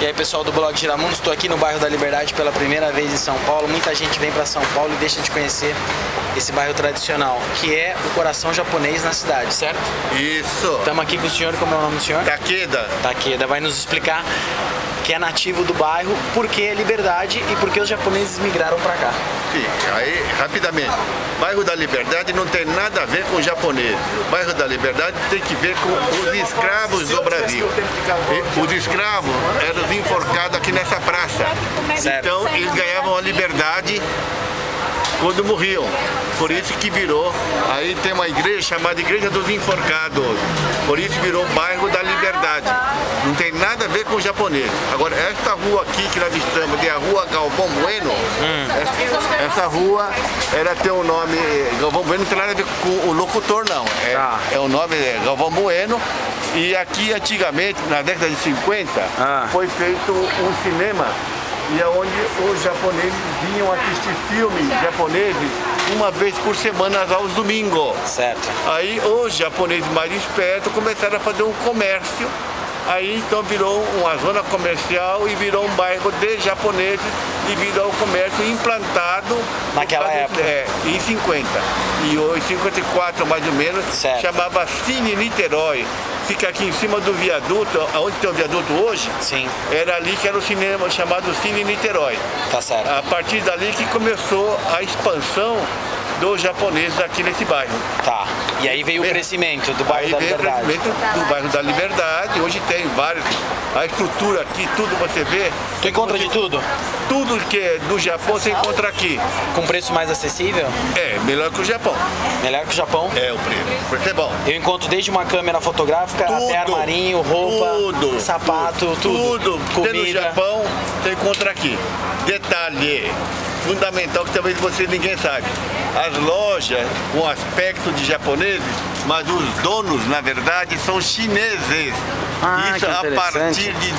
E aí, pessoal do blog Giramundo, estou aqui no bairro da Liberdade pela primeira vez em São Paulo. Muita gente vem para São Paulo e deixa de conhecer esse bairro tradicional, que é o coração japonês na cidade, certo? Isso. Estamos aqui com o senhor, como é o nome do senhor? Takeda. Takeda vai nos explicar que é nativo do bairro, por que é Liberdade e por que os japoneses migraram para cá. Sim, aí rapidamente. O bairro da Liberdade não tem nada a ver com o japonês. O bairro da Liberdade tem que ver com os escravos do Brasil. E os escravos eram enforcados aqui nessa praça. Certo. Então eles ganhavam a liberdade quando morriam. Por isso que virou, aí tem uma igreja chamada Igreja dos Enforcados. Por isso virou bairro da Liberdade. Não tem nada a ver com o japonês. Agora, esta rua aqui que nós estamos, é a Rua Galvão Bueno. Essa rua era ter o nome Galvão Bueno, não tem nada a ver com o locutor, não. É o nome Galvão Bueno. E aqui, antigamente, na década de 50, foi feito um cinema. E é onde os japoneses vinham assistir filmes japoneses uma vez por semana aos domingos. Certo. Aí os japoneses mais espertos começaram a fazer um comércio. Aí então virou uma zona comercial e virou um bairro de japoneses devido ao comércio implantado naquela época. Em 50. E em 54 mais ou menos, certo. Chamava Cine Niterói. Fica aqui em cima do viaduto, onde tem o viaduto hoje. Sim. Era ali que era o cinema chamado Cine Niterói. Tá certo. A partir dali que começou a expansão dos japoneses aqui nesse bairro. Tá. E aí veio o crescimento do bairro da Liberdade. Aí veio o crescimento do bairro da Liberdade. Hoje tem vários. A estrutura aqui, tudo você vê. Tu encontra de tudo? Tudo que é do Japão você encontra aqui. Com preço mais acessível? É, melhor que o Japão. Melhor que o Japão? É o preço. Porque é bom. Eu encontro desde uma câmera fotográfica até armarinho, roupa, sapato, tudo. Comida. Tem no Japão, você encontra aqui. Detalhe fundamental que talvez ninguém sabe. As lojas com aspecto de japoneses, mas os donos, na verdade, são chineses. Isso a partir de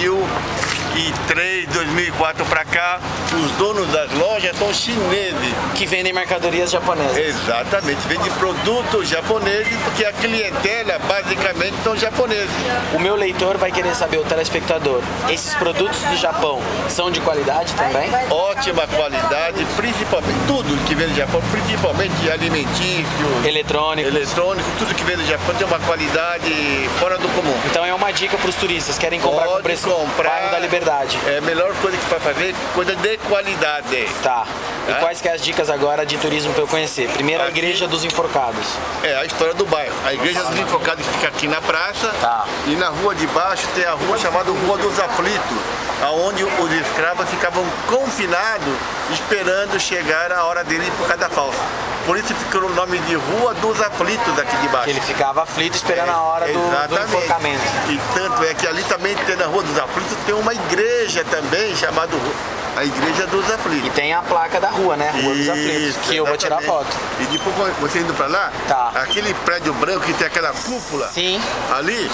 2003, 2004 para cá, os donos das lojas são chineses. Que vendem mercadorias japonesas. Exatamente, vendem produtos japoneses, porque a clientela basicamente são japoneses. O meu leitor vai querer saber, o telespectador, esses produtos do Japão são de qualidade também? Ótima qualidade, principalmente tudo que vem do Japão, principalmente alimentício, eletrônico, tudo que vem do Japão tem uma qualidade fora do comum. Então é uma dica para os turistas, querem comprar com preço bairro da Liberdade. É a melhor coisa que vai fazer, coisa de qualidade. Tá. E quais que é as dicas agora de turismo para eu conhecer? Primeiro, a Igreja dos Enforcados. É a história do bairro. A Igreja dos Enforcados fica aqui na praça. Tá. E na rua de baixo tem a rua chamada Rua dos Aflitos, onde os escravos ficavam confinados esperando chegar a hora dele por causa da falsa. Por isso ficou o nome de Rua dos Aflitos aqui de baixo. Ele ficava aflito esperando a hora do enforcamento. E tanto é que ali também tem na Rua dos Aflitos, tem uma igreja também chamada a Igreja dos Aflitos. E tem a placa da rua, né? Rua dos Aflitos, que eu vou tirar foto. E depois você indo pra lá, aquele prédio branco que tem aquela cúpula, sim, ali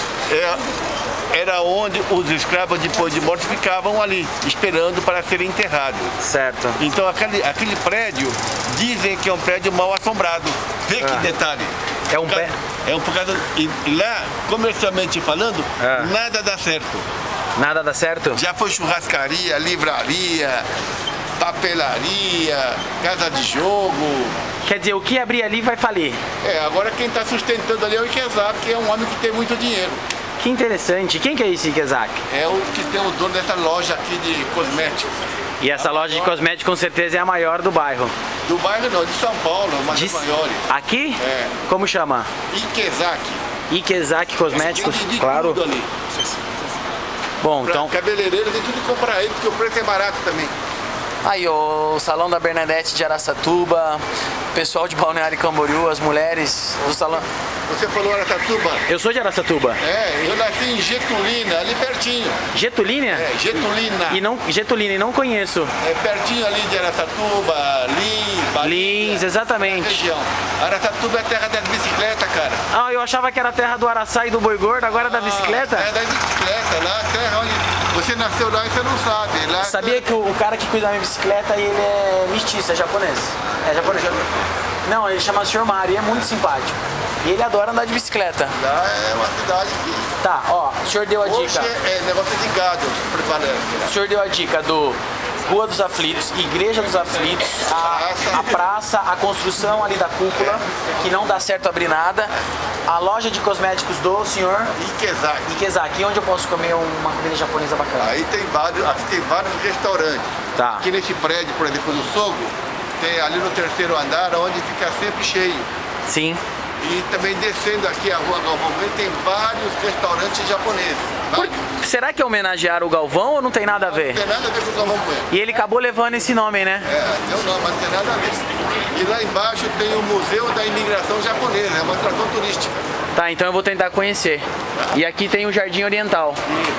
era onde os escravos depois de mortos ficavam ali, esperando para serem enterrados. Certo. Então aquele prédio, dizem que é um prédio mal assombrado. Vê que detalhe. É um pé? É um por causa. E lá, comercialmente falando, nada dá certo. Nada dá certo? Já foi churrascaria, livraria, papelaria, casa de jogo. Quer dizer, o que abrir ali vai falir? Agora quem está sustentando ali é o Ikezaki, que é um homem que tem muito dinheiro. Que interessante. Quem que é esse Ikezaki? É o que tem o dono dessa loja aqui de cosméticos. E essa loja de cosméticos com certeza é a maior do bairro. Do bairro não, de São Paulo, uma das maiores. Aqui? É. Como chama? Ikezaki. Ikezaki Cosméticos, claro. Tudo ali. Bom, então... Cabeleireiro tem tudo que comprar aí, porque o preço é barato também. Aí, o Salão da Bernadette de Araçatuba, pessoal de Balneário Camboriú, as mulheres do salão... Você falou Araçatuba? Eu sou de Araçatuba. Eu nasci em Getulina, ali pertinho. Getulina? Getulina. Getulina, e não conheço. É pertinho ali de Araçatuba, Lins, Lins, exatamente. Região. Araçatuba é a terra das bicicletas, cara. Eu achava que era a terra do araçá e do boi gordo, agora é da bicicleta? É da bicicleta, lá a terra onde você nasceu lá e você não sabe. Lá Sabia que o cara que cuida da minha bicicleta, ele é mestiço, é japonês. É japonês. Não, ele chama Sr. Mario e é muito simpático. E ele adora andar de bicicleta. Lá é uma cidade que... Tá, ó, o senhor deu a Hoje dica. é negócio de gado que prevalece. Né? O senhor deu a dica do Rua dos Aflitos, Igreja dos Aflitos, a praça, a construção ali da cúpula, que não dá certo abrir nada, a loja de cosméticos do senhor Ikezaki. Ikezaki, onde eu posso comer uma comida japonesa bacana. Aí tem vários, aqui tem vários restaurantes. Tá. Aqui nesse prédio, por exemplo, do Sogo, tem ali no terceiro andar, onde fica sempre cheio. Sim. E também descendo aqui a rua Galvão Bueno, tem vários restaurantes japoneses. Será que é homenagear o Galvão ou não tem nada a ver? Não tem nada a ver com o Galvão Bueno. E ele acabou levando esse nome, né? É, tem o nome, mas não tem nada a ver. E lá embaixo tem o Museu da Imigração Japonesa, é uma atração turística. Tá, então eu vou tentar conhecer. E aqui tem o Jardim Oriental.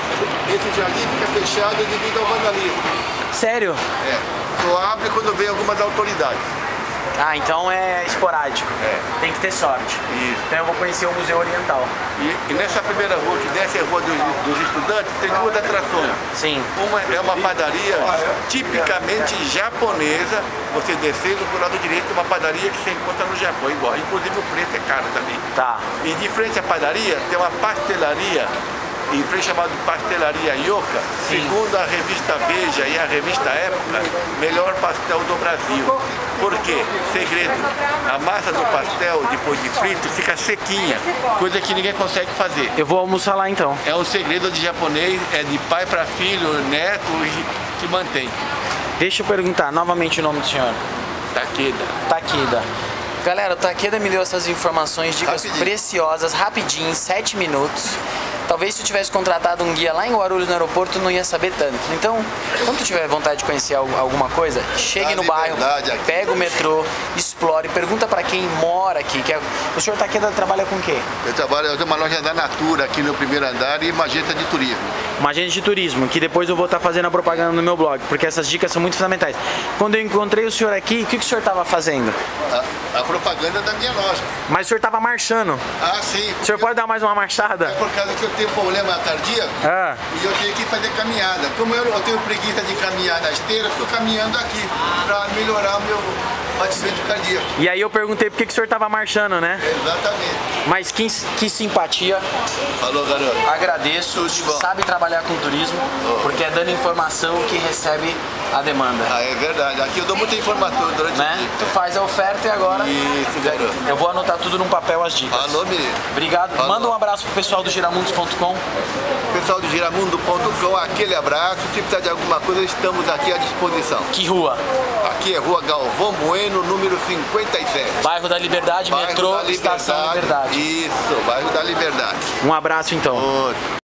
E esse jardim fica fechado devido ao vandalismo. Sério? É, só abre quando vem alguma da autoridade. Ah, então é esporádico. É. Tem que ter sorte. Isso. Então eu vou conhecer o Museu Oriental. E nessa primeira rua, que desce a rua dos estudantes, tem duas atrações. Sim. Uma é uma padaria tipicamente japonesa. Você descendo do lado direito, uma padaria que você encontra no Japão, igual. Inclusive o preço é caro também. Tá. E de frente à padaria tem uma pastelaria, em frente chamada Pastelaria Yoka, Sim. segundo a revista Veja e a revista Época, melhor pastel do Brasil. Por quê? Segredo. A massa do pastel, depois de frito, fica sequinha, coisa que ninguém consegue fazer. Eu vou almoçar lá então. É um segredo de japonês, é de pai para filho, neto, que mantém. Deixa eu perguntar novamente o nome do senhor. Takeda. Takeda. Galera, o Takeda me deu essas informações, dicas Rapidinho. preciosas, rapidinho, em 7 minutos. Talvez se eu tivesse contratado um guia lá em Guarulhos no aeroporto, não ia saber tanto. Então, quando tu tiver vontade de conhecer alguma coisa, chegue no bairro, pega o metrô, explore, pergunta pra quem mora aqui. O senhor Takeda trabalha com o quê? Eu tenho uma loja da Natura aqui no primeiro andar e uma agência de turismo. Uma agência de turismo, que depois eu vou estar fazendo a propaganda no meu blog, porque essas dicas são muito fundamentais. Quando eu encontrei o senhor aqui, o que o senhor estava fazendo? A propaganda da minha loja. Mas o senhor estava marchando. Ah, sim. O senhor pode dar mais uma marchada? É por causa que eu tenho problema cardíaco e eu tenho que fazer caminhada. Como eu tenho preguiça de caminhar na esteira, eu estou caminhando aqui para melhorar o meu batimento cardíaco. E aí eu perguntei por que o senhor estava marchando, né? Exatamente. Mas que simpatia. Falou, garoto. Agradeço. Tudo de bom. Sabe trabalhar com turismo, porque é dando informação que recebe a demanda. Ah, é verdade. Aqui eu dou muita informação durante o Né? dia. Tu faz a oferta e agora Isso, garoto. eu vou anotar tudo num papel as dicas. Falou, menino. Obrigado. Falou. Manda um abraço pro pessoal do giramundos.com. Pessoal do giramundo.com, aquele abraço. Se precisar de alguma coisa, estamos aqui à disposição. Que rua? Aqui é Rua Galvão Bueno, número 57. Bairro da Liberdade, Bairro metrô, da Estação Liberdade. Isso, bairro da Liberdade. Um abraço então. Outro.